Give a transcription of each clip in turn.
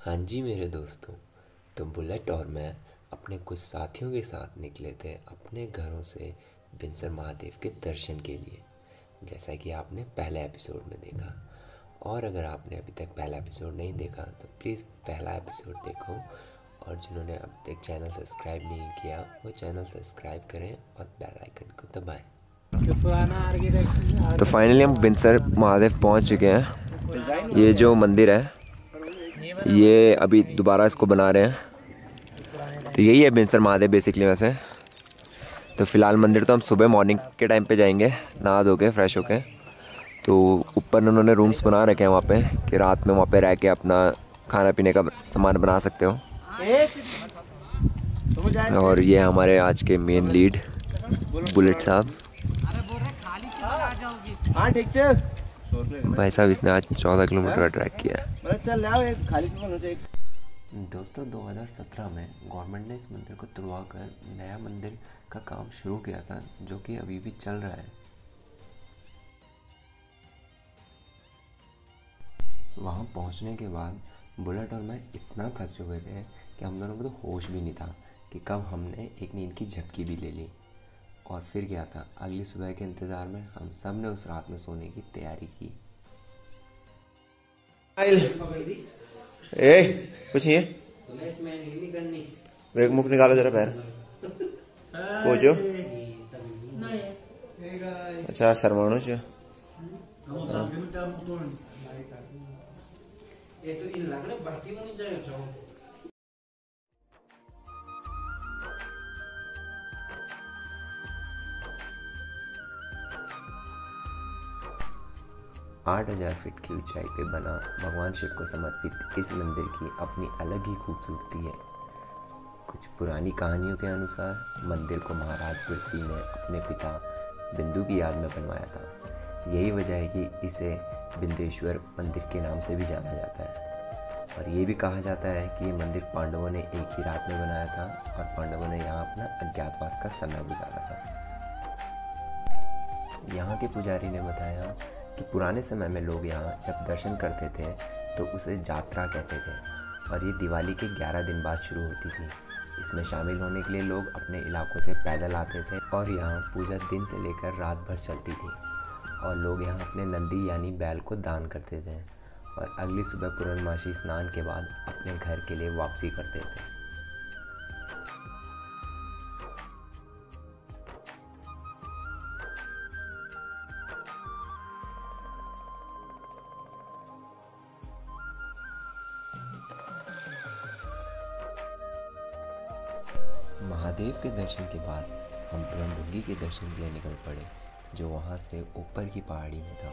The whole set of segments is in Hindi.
हाँ जी मेरे दोस्तों, तो बुलेट और मैं अपने कुछ साथियों के साथ निकले थे अपने घरों से बिनसर महादेव के दर्शन के लिए। जैसा कि आपने पहले एपिसोड में देखा, और अगर आपने अभी तक पहला एपिसोड नहीं देखा तो प्लीज़ पहला एपिसोड देखो, और जिन्होंने अभी तक चैनल सब्सक्राइब नहीं किया वो चैनल सब्सक्राइब करें और बेल आइकन को दबाएं। तो फाइनली हम बिनसर महादेव पहुंच चुके हैं। ये जो मंदिर है ये अभी दोबारा इसको बना रहे हैं, तो यही है बिनसर महादेव बेसिकली वैसे। तो फ़िलहाल मंदिर तो हम सुबह मॉर्निंग के टाइम पे जाएंगे, नहा धो के फ्रेश होके। तो ऊपर उन्होंने रूम्स बना रखे हैं वहाँ पे कि रात में वहाँ पे रह के अपना खाना पीने का सामान बना सकते हो। और ये हमारे आज के मेन लीड बुलेट साहब। भाई साहब इसने आज 14 किलोमीटर का ट्रैक किया है। दोस्तों 2017 में गवर्नमेंट ने इस मंदिर को तुड़वाकर नया मंदिर का काम शुरू किया था, जो कि अभी भी चल रहा है। वहाँ पहुँचने के बाद बुलेट और मैं इतना थक चुके थे कि हम दोनों को तो होश भी नहीं था कि कब हमने एक नींद की झपकी भी ले ली। और फिर क्या था, अगली सुबह के इंतज़ार में हम सब ने उस रात में सोने की तैयारी की। कुछ नहीं है, एक मुख निकालो जरा पैर पूछो। अच्छा शर्माणु छ 8,000 फीट की ऊंचाई पे बना भगवान शिव को समर्पित इस मंदिर की अपनी अलग ही खूबसूरती है। कुछ पुरानी कहानियों के अनुसार मंदिर को महाराज पृथ्वी ने अपने पिता बिंदु की याद में बनवाया था। यही वजह है कि इसे बिंदेश्वर मंदिर के नाम से भी जाना जाता है। और ये भी कहा जाता है कि ये मंदिर पांडवों ने एक ही रात में बनाया था और पांडवों ने यहाँ अपना अज्ञातवास का समय गुजारा था। यहाँ के पुजारी ने बताया कि पुराने समय में लोग यहाँ जब दर्शन करते थे तो उसे यात्रा कहते थे, और ये दिवाली के 11 दिन बाद शुरू होती थी। इसमें शामिल होने के लिए लोग अपने इलाकों से पैदल आते थे और यहाँ पूजा दिन से लेकर रात भर चलती थी। और लोग यहाँ अपने नंदी यानी बैल को दान करते थे और अगली सुबह पूर्णमासी स्नान के बाद अपने घर के लिए वापसी करते थे। महादेव के दर्शन के बाद हम ब्रह्मडुंगी के दर्शन के लिए निकल पड़े, जो वहाँ से ऊपर की पहाड़ी में था।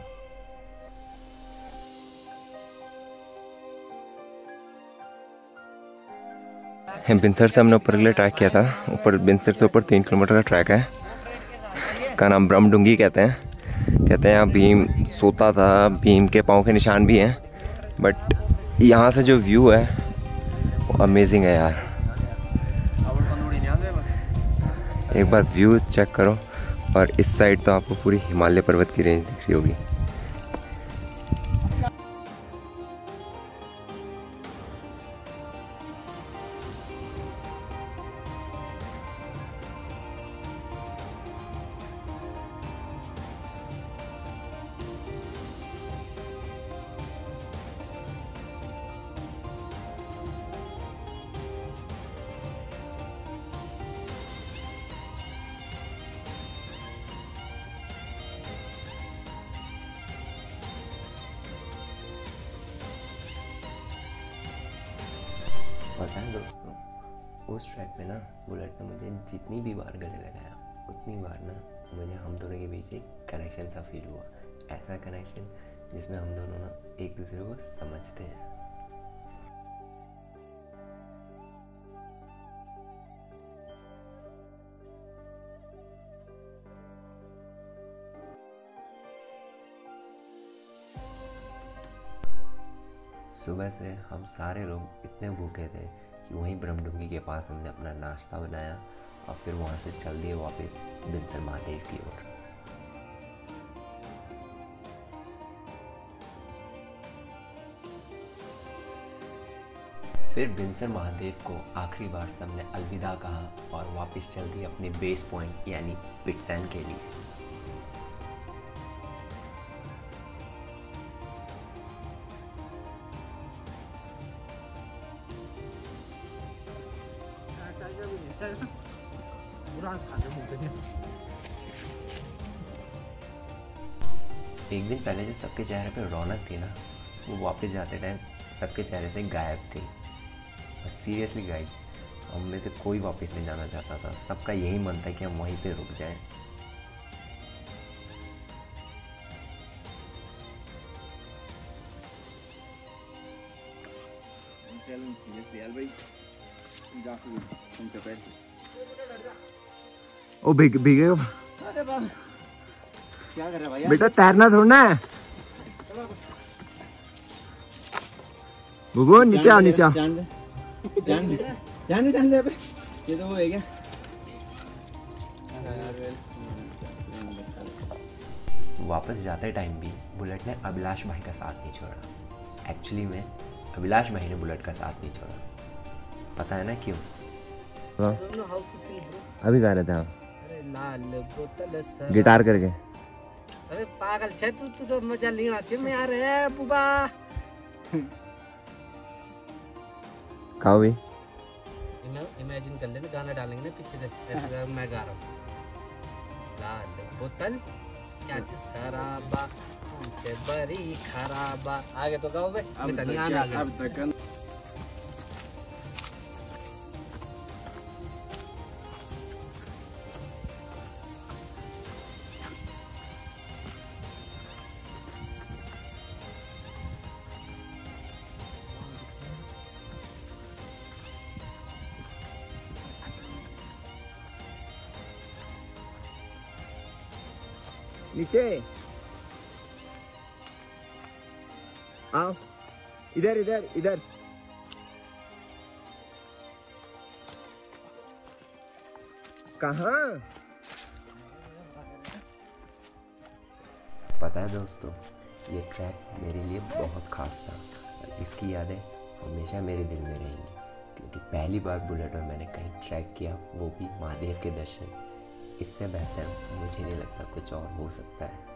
बिनसर से हमने ऊपर के लिए ट्रैक किया था। ऊपर बिनसर से ऊपर 3 किलोमीटर का ट्रैक है। इसका नाम ब्रह्मडुंगी कहते हैं। यहाँ भीम सोता था, भीम के पाँव के निशान भी हैं। बट यहाँ से जो व्यू है वो अमेजिंग है यार। एक बार व्यू चेक करो, और इस साइड तो आपको पूरी हिमालय पर्वत की रेंज दिख रही होगी। पता है दोस्तों, उस ट्रैक पे ना बुलेट ने मुझे जितनी भी बार गले लगाया उतनी बार ना मुझे हम दोनों के बीच एक कनेक्शन सा फील हुआ। ऐसा कनेक्शन जिसमें हम दोनों ना एक दूसरे को समझते हैं। सुबह से हम सारे लोग इतने भूखे थे कि वहीं ब्रह्मडुंगी के पास हमने अपना नाश्ता बनाया और फिर वहाँ से चल दिए वापस बिनसर महादेव की ओर। फिर बिनसर महादेव को आखिरी बार सबने अलविदा कहा और वापस चल दिए अपने बेस पॉइंट यानी पिटसैन के लिए। एक दिन पहले जो सबके चेहरे पे रौनक थी ना, वो वापस जाते टाइम सबके चेहरे से गायब थी। और सीरियसली गाइस, हम में से कोई वापस नहीं जाना चाहता था, सबका यही मन था कि हम वहीं पे रुक जाएं। ओ भीगे क्या कर रहे भाई? बेटा, तैरना थोड़ा है। भूगो, नीचे आओ, नीचे आओ। जान दे ये तो वो है क्या? वापस जाते टाइम भी बुलेट ने अभिलाष भाई का साथ नहीं छोड़ा। एक्चुअली में अभिलाष भाई ने बुलेट का साथ नहीं छोड़ा। पता है ना क्यों? अभी गा रहे थे आप अरे लाल बोतल गिटार करके। अरे पागल छे तू तो मजा नहीं आती मैं यार है बुबा। खाओ भी। इमेजिन कर लेना, गाना डालेंगे ना पीछे से ऐसे मैं गा रहा हूँ। लाल बोतल क्या चीज शराबा से बड़ी खराबा। आगे तो गाओ भाई, मैं नहीं आना आगे। अब तक नीचे आओ, इधर इधर इधर। कहाँ? पता है दोस्तों, ये ट्रैक मेरे लिए बहुत खास था और इसकी यादें हमेशा मेरे दिल में रहेंगी, क्योंकि पहली बार बुलेट और मैंने कहीं ट्रैक किया, वो भी महादेव के दर्शन। इससे बेहतर मुझे नहीं लगता कुछ और हो सकता है।